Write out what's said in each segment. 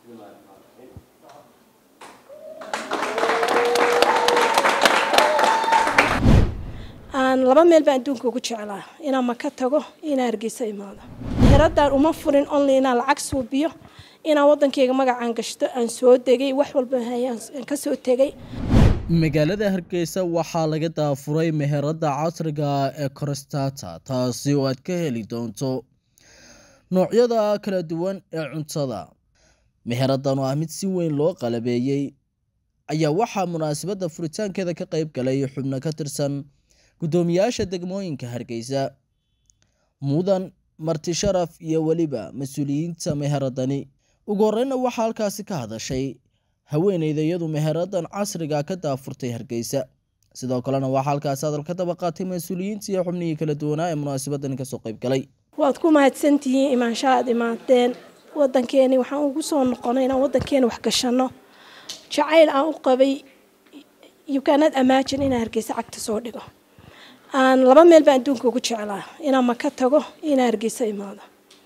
aan laba meel baan adduunka ugu jeclaa inaan maka tago inaan Hargeysa imaado heradan uma furin only inaan lacag suubiyo inaan wadankayga magacaan gashto aan soo degay wax walba hayaan ka soo tegay magaalada Hargeysa waxaa laga daafuray meherada casriga ee Crostata taasi oo aad ka heli doonto noocyada kala duwan ee cuntada meheradan oo mid si weyn loo qalabeeyay ayaa waxaa munaasabada furitaankeeda ka qayb galay xubno ka tirsan gudoomiyaasha degmooyinka Hargeysa mudan marti sharaf iyo waliba mas'uuliyiinta meheradani ugu horreyn waxa halkaasi ka hadashay haweeneyda iyadu meheradan casriga ka daafurtay Hargeysa sidoo kalena waxa halkaas hadal ka daba qaatay mas'uuliyiinta iyo xubnihii kala duwanaa ee munaasabadan ka soo qayb galay waad ku mahadsantihiin imaanshaad imaadeen wadankeeni waxaan ugu soo noqonay inaan wadankeena wax gashano jacayl aan u qabay you cannot imagine inaan Hargeysa cagta soo dhigo aan laba meel baan adduunka ugu jeclaa inaan maka tago inaan Hargeysa imaado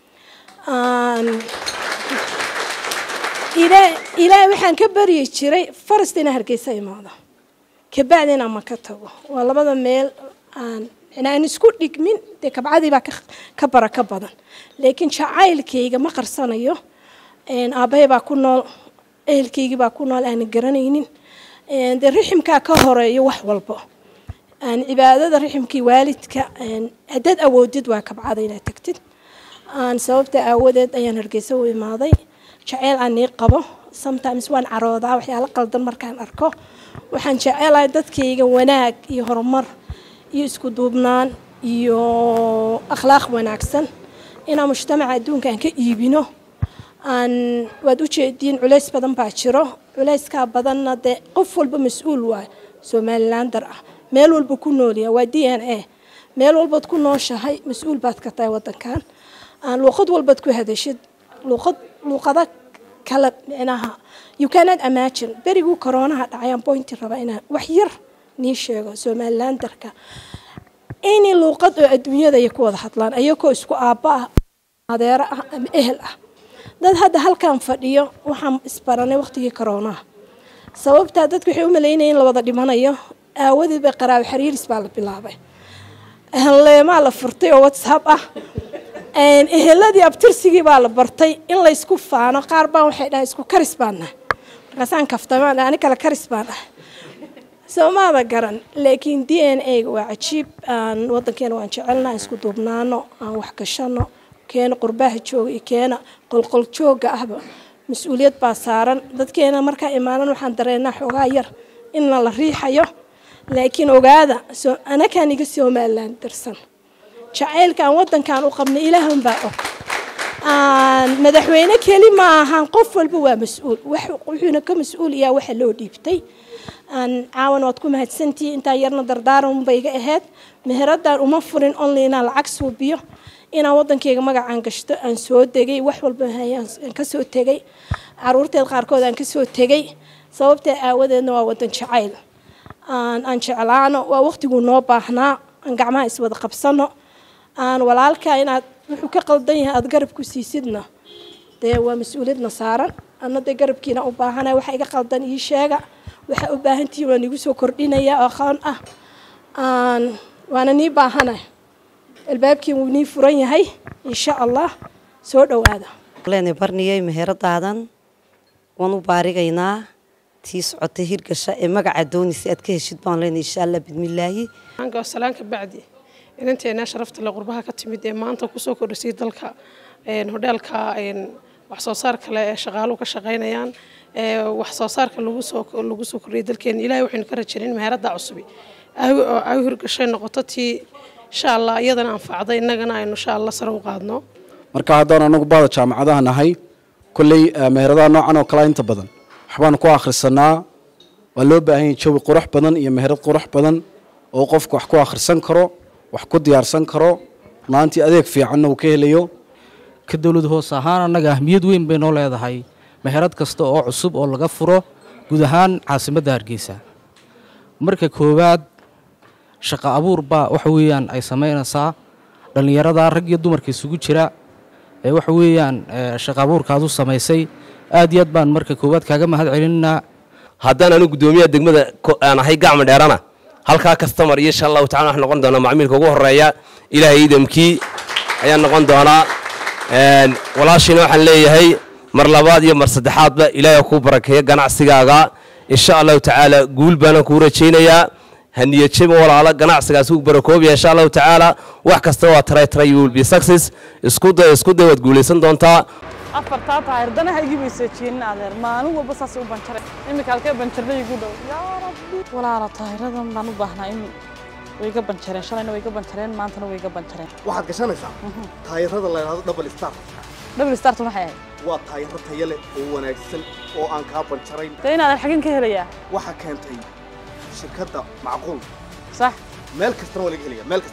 ilaa waxaan ka bari jiray first inaan Hargeysa imaado ka bacdina maka tago waa labada meel aan isku dhigmin de kabcadi baa ka baraka badan laakiin jacaylkayga ma qarsanayo aabay baa ku nool ehelkayga baa ku nool aan garanaynin de riximka ka horeeyo wax walba aan cibaadada riximkii waalidka hadad awoodid waa kabcada inaad tagtid aan sababta awoodeed ayaan Hargeysa u imaaday jacayl aan qabo sometimes waan caroodaa waxyaalo qaldan markaan arko waxaan jecelahay dadkayga wanaag iyo horumar iyo isku duubnaan iyo akhlaaq wanaagsan inaan mujtamaca adduunka aan ka iibino aan waad u jeedin culays badan baa jiro culayska badanna de qof walba mas'uul waa Somalilander ah meel walba ku nool yahay waa DNA meel walba ku nooshahay mas'uul baad ka tahay wadankan aan luqad walba ku hadashid luqada kala inaha you cannot imagine berigu corona dhacay point raba inaan wax yar nii sheego Somalilanderka in luqad oo adduunyada ay ku wada hadlaan ayagoo isku aabba adeera ah ama ehel ah dad hadda halkan fadhiyo waxaan isbaranay waqtigii corona sababta dadku waxay u maleynayeen la wada dhimanayo aawadi bay qaraab xiriiris baa la bilaabay leema la furtay oo WhatsApp ah eheladii abtirsigii baa la bartay in la isku faano qaar baan waxay dhahay isku karis baana markaasaan kaftamaan ani kala karis baan ah Soomaalida garan laakiin DNA waa cajiib aan wadankeena waan jecelnahay isku duubnaano aan wax gashano keena qurbaha jooga iyo keena qolqol jooga ahba mas'uuliyad baa saaran dadkeena marka imaanan waxaan dareenaa xogaa yar in la riixayo laakiin ogaada ana kan iga Somaliland darsan jacaylka wadankan u qabnay ilaahan baa og madaxweyne keli ma ahan qof walba waa mas'uul wuxuuna ka mas'uul yahay waxa loo dhiibtay aan caawan wad ku mahadsantii inta yarna dardaaran bay iga ahayd meheradan uma furin only inaan lacag suubiyo inaan wadankayga magacaan gashto aan soo degay wax walba hayaan ka soo tegay caruurteed qaarkood aan ka soo tegay sababta aawadeedna waa wadan jacayl aan jeclaano waa waqtigu noo baahnaa aan gacmaha is wada qabsano aan walaalka inaad wuxuu ka qaldan yahay aad garab ku siisidna de waa mas'uuliyadna saaran anada garabkiina u baahanahay waxa iga qaldan ii sheega waxa u baahantii waan igu soo kordhinaya oo qaan ah waana nii baahanahay albaabkii wuu nii furan yahay insha Allah soo dhawaada leena barniyay meheradadan waan u baarigaynaa tii socotay hirgasha ee magaca doonisi aad ka heshid baan leena insha Allah bidmilaahi anka salaanka bacdi inanteena sharafta la qurbaha ka timid ee maanta ku soo kordhisay dalka hoteelka wax soo saar kale ee shaqaaluhu ka shaqeynayaan wax soo saarka lagu soo kordhiyay dalkeena ilaahay waxaan ka rajaynaa meherada cusub ay hirgashay noqoto tii insha Allah iyadana anfacday inagana aynu insha Allah sare u qaadno marka haddaan anagu baada jaamacadaha nahay kulay meherada noocan oo kala inta badan waxbaan ku akhrisanaa waa loo baahan yahay jawi qurux badan iyo meherad qurux badan oo qofku wax ku akhrisan karo wax ku diyaarsan karo maanta adeeg fiican uu ka helayo ka dawlad hoos ahaan anaga ahmiyad weyn bay noo leedahay meherad kasta oo cusub oo laga furo guud ahaan caasimadda Hargeysa marka koowaad shaqo abuur baa waxa weeyaan ay sameynaysaa dhalinyarada rag iyo dumarka isugu jira ee waxa weeyaan shaqo abuurkaadu sameysay aad iyo aad baan marka koowaad kaaga mahad celinaa. haddaan anigu gudoomiyaha degmada aan ahay gacmo dheerana halkaa customer iyo insha allahu tacaala waxaan noqon doonaa macmiilka ugu horeeya ilaahay idamkii ayaan noqon doonaa walaashina waxaan leeyahay mar labaad iyo mar saddexaadba ilaahay ku barakeeyo ganacsigaaga insha allahu tacaala guul baan ku rajaynayaa haniyadjimo walaala ganacsigaas uu barakoobiya insha allahu tacaala wax kasta waa try you will be success isku day waad guuleysan doontaa afartaa taayirdan haygi weysajeen adeer maalin walba saas u banjaray imika halkee banjarnay igu dhow yaa rabbi walaala taayiradan baan u baahnaa in way ga banjareen shalayna way ga banjareen maantana way ga banjareen waxaad gashanaysaa taayirada la yiraahdo double star maxay ahayd waa taayiro tayo leh oo wanaagsan oo aan ka banjarayn deynaa xagin ka helaya waxa keentay shirkadda macquul صح meel kasta waa laga helaya meel kasta